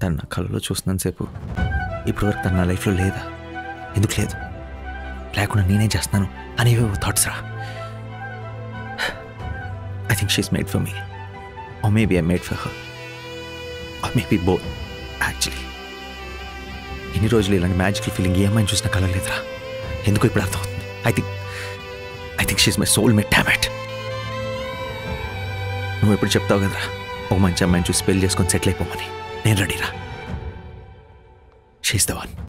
తను నా కళ్ళలో చూస్తున్నాను సేపు ఇప్పటివరకు తను నా లైఫ్లో లేదా, ఎందుకు లేదు, లేకుండా నేనే చేస్తాను అనేవే థాట్స్ రా. I think she's made for me, or maybe I made for her, or maybe both. Actually ఎన్ని రోజులు ఇలాంటి మ్యాజికల్ ఫీలింగ్ ఏమైనా చూసినా కలగలేదురా, ఎందుకు ఇప్పుడు అర్థమవుతుంది. I think she's my soul mate. Damn it. నువ్వు ఎప్పుడు చెప్తావు కదరా ఒక మంచి అమ్మాయిని చూసి పెళ్లి చేసుకొని సెటిల్ అయిపోమని, నేను రెడీరా. She is the one.